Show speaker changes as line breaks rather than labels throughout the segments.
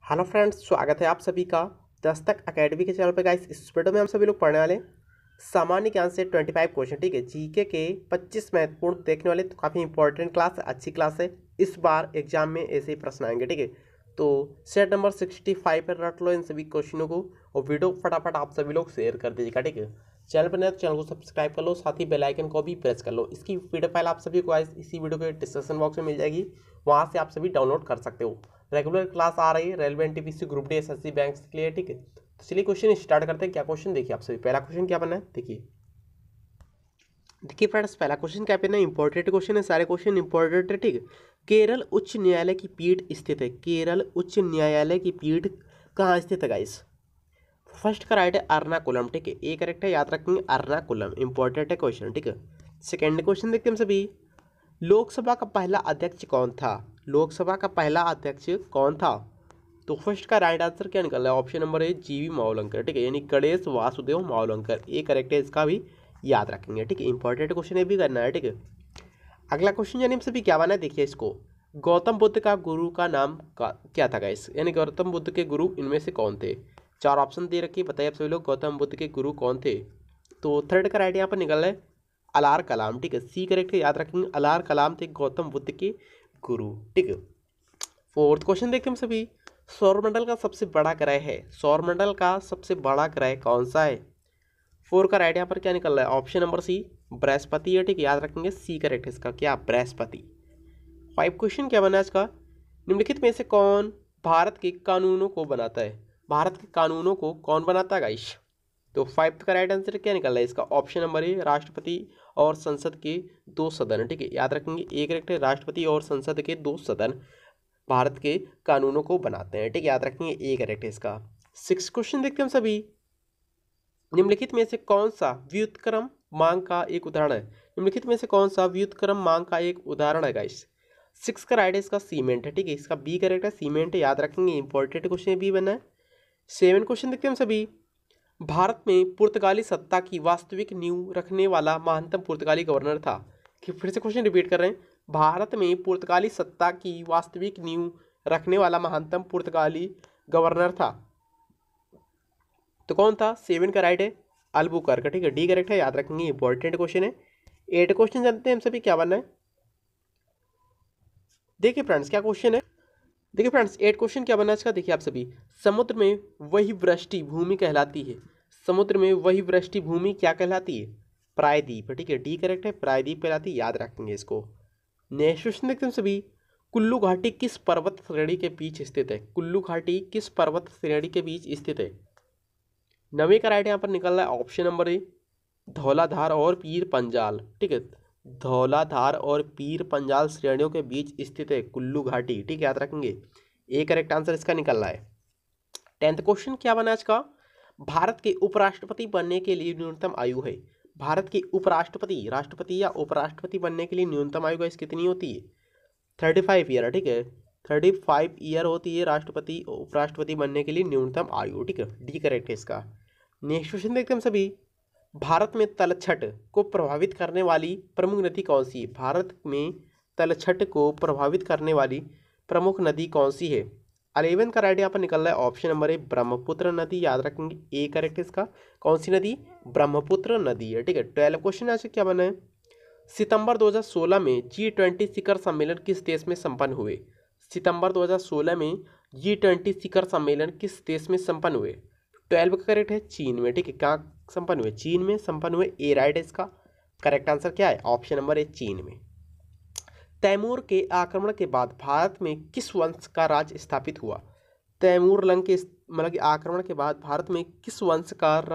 Hello friends, स्वागत है आप सभी का दस्तक एकेडमी के चैनल पर। गाइस, इस वीडियो में हम सभी लोग पढ़ने वाले सामान्य ज्ञान से 25 क्वेश्चन। ठीक है, जीके के 25 महत्वपूर्ण देखने वाले। तो काफ़ी इंपॉर्टेंट क्लास है, अच्छी क्लास है। इस बार एग्जाम में ऐसे ही प्रश्न आएंगे। ठीक है, तो सेट नंबर 65 पर रट लो इन सभी क्वेश्चनों को और वीडियो फटाफट आप सभी लोग शेयर कर दीजिएगा। ठीक है, चैनल पर नए तो चैनल को सब्सक्राइब कर लो, साथ ही बेल आइकन को भी प्रेस कर लो। इसकी पीडीएफ फाइल आप सभी को गाइस इसी वीडियो के डिस्क्रिप्शन बॉक्स में मिल जाएगी, वहाँ से आप सभी डाउनलोड कर सकते हो। रेगुलर क्लास आ रही है railway NTPC group D SSC bank के लिए। ठीक है, तो चलिए क्वेश्चन स्टार्ट करते हैं। क्या क्वेश्चन देखिए आप सभी। पहला क्वेश्चन क्या बना है, देखिए देखिए फ्रेंड्स, पहला क्वेश्चन क्या है, इंपॉर्टेंट क्वेश्चन है, सारे क्वेश्चन इंपॉर्टेंट है। ठीक है, केरल उच्च न्यायालय की पीठ स्थित है। केरल उच्च न्यायालय की पीठ कहाँ स्थित है गाइस? फर्स्ट का राइट है एर्नाकुलम। ठीक है, ए करेक्ट है, याद रखेंगे एर्नाकुलम, इंपॉर्टेंट है क्वेश्चन। ठीक है, सेकेंड क्वेश्चन देखते हैं हम सभी। लोकसभा का पहला अध्यक्ष कौन था? लोकसभा का पहला अध्यक्ष कौन था? तो फर्स्ट का राइट आंसर क्या निकल रहा है? ऑप्शन नंबर ए जीवी मावलंकर। ठीक है, यानी गणेश वासुदेव मावलंकर, ए करेक्ट है, इसका भी याद रखेंगे। ठीक है, इंपॉर्टेंट क्वेश्चन ये भी करना है। ठीक है, अगला क्वेश्चन यानी सभी क्या बना है, देखिए इसको। गौतम बुद्ध का गुरु का नाम क्या था गाइस? यानी गौतम बुद्ध के गुरु इनमें से कौन थे? चार ऑप्शन दे रखिए, बताइए आप सभी लोग गौतम बुद्ध के गुरु कौन थे। तो थर्ड का राइट यहाँ पर निकल रहा है अलार कलाम। ठीक है, सी करेक्ट है, याद रखेंगे अलार कलाम थे गौतम बुद्ध के गुरु। ठीक है, फोर्थ क्वेश्चन देखते हैं हम सभी। सौरमंडल का सबसे बड़ा ग्रह है, सौरमंडल का सबसे बड़ा ग्रह कौन सा है? फोर का राइट यहाँ पर क्या निकल रहा है? ऑप्शन नंबर सी बृहस्पति है। ठीक है, याद रखेंगे सी करेक्ट है इसका, क्या बृहस्पति। फाइव क्वेश्चन क्या बना है इसका। निम्नलिखित में से कौन भारत के कानूनों को बनाता है? भारत के कानूनों को कौन बनाता है गाइस? तो फाइव का राइट आंसर क्या निकल रहा है इसका? ऑप्शन नंबर ए राष्ट्रपति और संसद के दो सदन। ठीक है, याद रखेंगे ए करेक्ट है, राष्ट्रपति और संसद के दो सदन भारत के कानूनों को बनाते हैं। ठीक है, याद रखेंगे ए करेक्ट है इसका। सिक्स क्वेश्चन देखते हैं हम सभी। निम्नलिखित में से कौन सा व्युत्क्रम मांग का एक उदाहरण है? निम्नलिखित में से कौन सा व्युत्क्रम मांग का एक उदाहरण है गाइस? सिक्स का राइट है इसका सीमेंट है। ठीक है, इसका बी करेक्ट है, सीमेंट है, याद रखेंगे, इंपॉर्टेंट क्वेश्चन बी बना है। सेवन क्वेश्चन देखते हैं हम सभी। भारत में पुर्तगाली सत्ता की वास्तविक नींव रखने वाला महानतम पुर्तगाली गवर्नर था। कि फिर से क्वेश्चन रिपीट कर रहे हैं। भारत में पुर्तगाली सत्ता की वास्तविक नींव रखने वाला महानतम पुर्तगाली गवर्नर था, तो कौन था? सेवन का राइट है अल्बुकर्क। ठीक है, डी करेक्ट है, याद रखेंगे, इंपॉर्टेंट क्वेश्चन है। एट क्वेश्चन जानते हैं हम सभी क्या बनना है। देखिए फ्रेंड्स क्या क्वेश्चन है, देखिए फ्रेंड्स एट क्वेश्चन क्या बनना है इसका, देखिए आप सभी। समुद्र में वही वृष्टि भूमि कहलाती है, समुद्र में वही वृष्टि भूमि क्या कहलाती है? प्रायद्वीप। ठीक है, डी करेक्ट है, प्रायद्वीप कहलाती है, याद रखेंगे इसको। नेक्स्ट क्वेश्चन देखते हैं सभी। कुल्लू घाटी किस पर्वत श्रेणी के बीच स्थित है? कुल्लू घाटी किस पर्वत श्रेणी के बीच स्थित है? नवे का राइट यहाँ पर निकल रहा है ऑप्शन नंबर ए धौलाधार और पीर पंजाल। ठीक है, धौलाधार और पीर पंजाल श्रेणियों के बीच स्थित है कुल्लू घाटी। ठीक है, याद रखेंगे, ए करेक्ट आंसर इसका निकल रहा है। टेंथ क्वेश्चन क्या बना इसका। भारत के उपराष्ट्रपति बनने के लिए न्यूनतम आयु है। भारत के उपराष्ट्रपति, राष्ट्रपति या उपराष्ट्रपति बनने के लिए न्यूनतम आयु गाइस कितनी होती है? 35 ईयर। ठीक है, 35 ईयर होती है राष्ट्रपति उपराष्ट्रपति बनने के लिए न्यूनतम आयु। ठीक है, डी करेक्ट है इसका। नेक्स्ट क्वेश्चन देखते हैं हम सभी। भारत में तलछट को प्रभावित करने वाली प्रमुख नदी कौन सी है? भारत में तलछट को प्रभावित करने वाली प्रमुख नदी कौन सी है? 11 का राइट यहाँ पर निकल रहा है ऑप्शन नंबर ए ब्रह्मपुत्र नदी, याद रखेंगे, ए करेक्ट इसका। कौन सी नदी? ब्रह्मपुत्र नदी है। ठीक है, 12 क्वेश्चन यहाँ से क्या बना है। सितंबर 2016 में G20 शिखर सम्मेलन किस देश में संपन्न हुए? सितंबर 2016 में G20 शिखर सम्मेलन किस देश में संपन्न हुए? 12 का करेक्ट है, चीन में। ठीक है, कहाँ संपन्न हुए? चीन में संपन्न हुए, ए राइट है इसका। करेक्ट आंसर क्या है? ऑप्शन नंबर ए चीन में। तैमूर के आक्रमण के बाद भारत में किस वंश का राज स्थापित हुआ? तैमूर लंग के मतलब कि आक्रमण के बाद भारत में किस वंश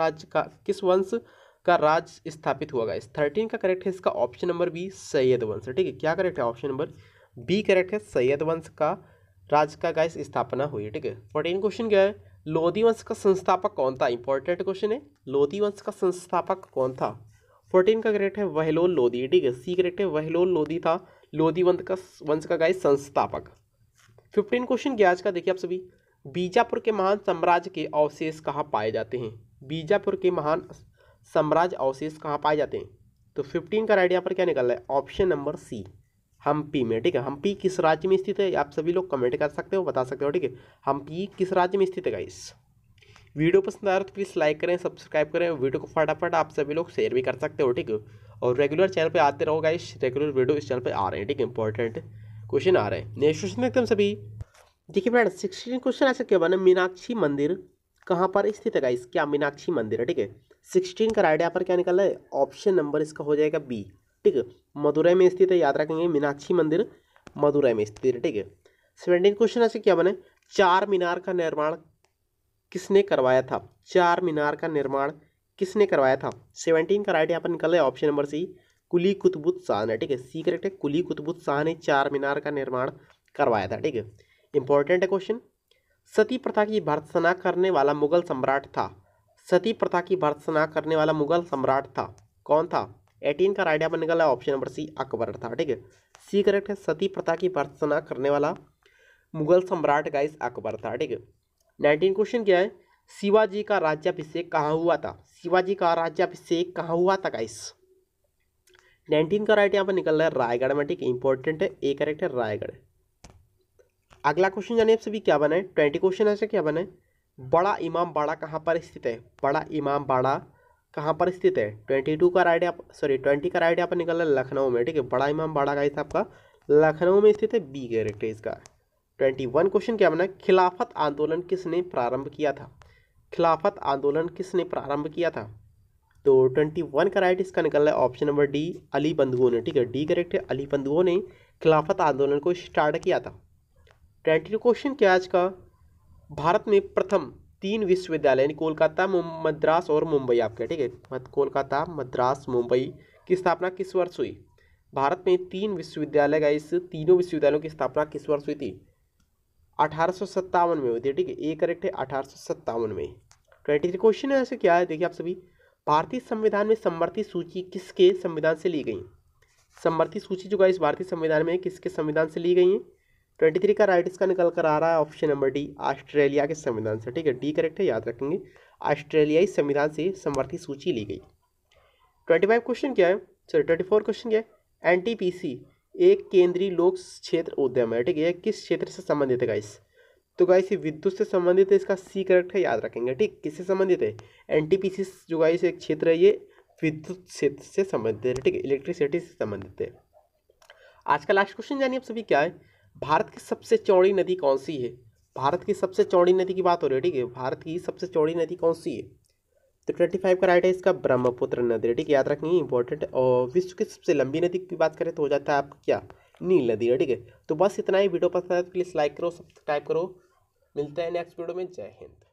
का राज स्थापित हुआ गाइस? 13 का करेक्ट है इसका ऑप्शन नंबर बी सैयद वंश। ठीक है, क्या करेक्ट है? ऑप्शन नंबर बी करेक्ट है, सैयद वंश का राज का गाइस स्थापना हुई है। ठीक है, 14 क्वेश्चन क्या है। लोधी वंश का संस्थापक कौन था? इंपॉर्टेंट क्वेश्चन है, लोधी वंश का संस्थापक कौन था? 14 का करेक्ट है वहलोल लोधी। ठीक है, सी करेक्ट है, वहलोल लोधी था लोधी वंश का गाइस संस्थापक। 15 क्वेश्चन क्या आज का, देखिए आप सभी। बीजापुर के महान साम्राज्य के अवशेष कहाँ पाए जाते हैं? बीजापुर के महान साम्राज्य अवशेष कहाँ पाए जाते हैं? तो 15 का राइट यहाँ पर क्या निकल रहा है? ऑप्शन नंबर सी हम्पी में, ठीक है। हम्पी किस राज्य में स्थित है, आप सभी लोग कमेंट कर सकते हो, बता सकते हो, ठीक है। हम्पी किस राज्य में स्थित है गाइस। वीडियो पसंद आ रहा है तो प्लीज़ लाइक करें, सब्सक्राइब करें, वीडियो को फटाफट आप सभी लोग शेयर भी कर सकते हो, ठीक है। और रेगुलर चैनल पे आते रहो गाइस, रेगुलर वीडियो इस चैनल पे आ रहे हैं, ठीक है। इंपॉर्टेंट क्वेश्चन आ रहे हैं। नेक्स्ट क्वेश्चन देखते हैं हम सभी। देखिए फ्रेंड 16 क्वेश्चन ऐसे क्या बना, मीनाक्षी मंदिर कहाँ पर स्थित है गाइस, क्या मीनाक्षी मंदिर है, ठीक है। 16 का राइट यहाँ पर क्या निकल रहा है, ऑप्शन नंबर इसका हो जाएगा बी, ठीक है। मदुरई में स्थित है, याद रखेंगे मीनाक्षी मंदिर मदुरई में स्थित है, ठीक है। 17 क्वेश्चन ऐसे क्या बने, चार मीनार का निर्माण किसने करवाया था, चार मीनार का निर्माण किसने करवाया था। 17 का राइट यहाँ पर निकल रहा है option number C, Quli Qutbuddin ने, ठीक है। सी करेक्ट है, कुली कुतुबुद्दीन ने चार मीनार का निर्माण करवाया था, ठीक है। इंपॉर्टेंट है क्वेश्चन। सती प्रथा की भर्त्सना करने वाला मुगल सम्राट था, सती प्रथा की भर्त्सना करने वाला मुगल सम्राट था, कौन था। 18 का राइट यहाँ पर निकला है ऑप्शन नंबर सी, अकबर था, ठीक है। सी करेक्ट है, सती प्रथा की भर्त्सना करने वाला मुगल सम्राट गाइस अकबर था, ठीक है। 19 क्वेश्चन क्या है, शिवाजी का राज्याभिषेक कहाँ हुआ था, शिवाजी का राज्याभिषेक कहाँ हुआ था गाइस। 19 का राइट यहाँ पर निकल रहा है रायगढ़ में, ठीक है। इंपॉर्टेंट है, ए करेक्ट है रायगढ़। अगला क्वेश्चन जानिए आप सभी क्या बना है, 20 क्वेश्चन ऐसे क्या बना है, बड़ा इमाम बाड़ा कहाँ पर स्थित है, बड़ा इमाम बाड़ा कहाँ पर स्थित है। 22 का राइट सॉरी 20 का राइट यहाँ पर निकल रहा है लखनऊ में, ठीक है। बड़ा इमाम बाड़ा गाइस आपका लखनऊ में स्थित है, बी करेक्ट है इसका। 21 क्वेश्चन क्या बना है, खिलाफत आंदोलन किसने प्रारंभ किया था, खिलाफत आंदोलन किसने प्रारंभ किया था। तो 21 का राइट इसका निकल रहा है ऑप्शन नंबर डी, अली बंधुओं ने, ठीक है। डी करेक्ट है, अली बंधुओं ने खिलाफत आंदोलन को स्टार्ट किया था। 22 क्वेश्चन क्या आज का, भारत में प्रथम तीन विश्वविद्यालय यानी कोलकाता मद्रास और मुंबई आपके, ठीक है। कोलकाता मद्रास मुंबई की स्थापना किस वर्ष हुई। भारत में तीन विश्वविद्यालय का, इस तीनों विश्वविद्यालयों की स्थापना किस वर्ष हुई थी, 1857 में हुई थी, ठीक है। ए करेक्ट है 1857 में। 23 क्वेश्चन है ऐसे क्या है, देखिए आप सभी, भारतीय संविधान में समवर्ती सूची किसके संविधान से ली गई, समवर्ती सूची जो इस भारतीय संविधान में किसके संविधान से ली गई है। 23 का राइट इसका निकल कर आ रहा है ऑप्शन नंबर डी, ऑस्ट्रेलिया के संविधान से, ठीक है। डी करेक्ट है, याद रखेंगे ऑस्ट्रेलियाई संविधान से समवर्ती सूची ली गई। 25 क्वेश्चन क्या है, सॉरी 24 क्वेश्चन क्या है, एनटीपीसी एक केंद्रीय लोक क्षेत्र उद्यम है, ठीक है। किस क्षेत्र से संबंधित है गाइस, तो गाइस ये विद्युत से संबंधित है, इसका सी करेक्ट है, याद रखेंगे, ठीक। किससे संबंधित है, एनटीपीसी जो गाइस एक क्षेत्र है ये विद्युत क्षेत्र से संबंधित है, ठीक है, इलेक्ट्रिसिटी से संबंधित है। आज का लास्ट क्वेश्चन जानिए आप सभी क्या है, भारत की सबसे चौड़ी नदी कौन सी है, भारत की सबसे चौड़ी नदी की बात हो रही है, ठीक है। भारत की सबसे चौड़ी नदी कौन सी है, तो 25 का राइट है इसका ब्रह्मपुत्र नदी, ठीक है, याद रखेंगे इंपॉर्टेंट। और विश्व की सबसे लंबी नदी की बात करें तो हो जाता है आपका क्या, नील नदी है, ठीक है। तो बस इतना ही, वीडियो पसंद आए तो प्लीज़ लाइक करो, सब्सक्राइब करो, मिलते हैं नेक्स्ट वीडियो में, जय हिंद।